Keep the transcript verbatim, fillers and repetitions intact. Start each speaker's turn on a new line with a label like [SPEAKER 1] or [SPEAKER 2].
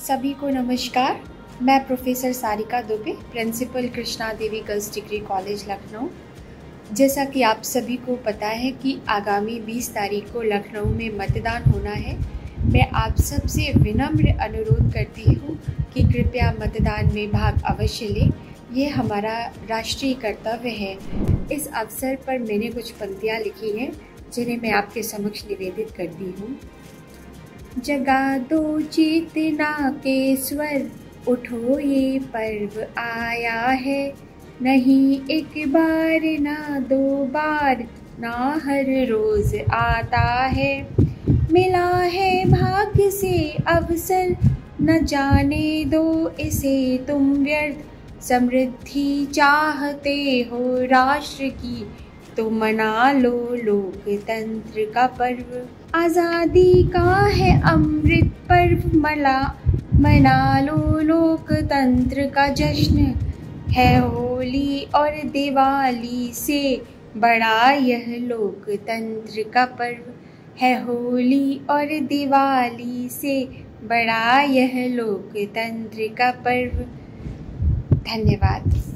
[SPEAKER 1] सभी को नमस्कार। मैं professor Sarika Dubey, principal Krishna Devi girls degree college Lucknow. जैसा कि आप सभी को पता है कि आगामी बीस तारीख को लखनऊ में मतदान होना है। मैं आप सबसे विनम्र अनुरोध करती हूँ कि कृपया मतदान में भाग अवश्य लें। ये हमारा राष्ट्रीय कर्तव्य है। इस अवसर पर मैंने कुछ पंक्तियाँ लिखी हैं जिन्हें मैं आपके समक्ष निवेदित करती हूँ। जगा दो चेतना के स्वर, उठो ये पर्व आया है। नहीं एक बार ना दो बार, ना हर रोज आता है। मिला है भाग्य से अवसर, न जाने दो इसे तुम व्यर्थ। समृद्धि चाहते हो राष्ट्र की, तो मना लो लोकतंत्र का पर्व। आज़ादी का है अमृत पर्व, मला मना लो लोकतंत्र का जश्न। है होली और दिवाली से बड़ा यह लोकतंत्र का पर्व। है होली और दिवाली से बड़ा यह लोकतंत्र का पर्व। धन्यवाद।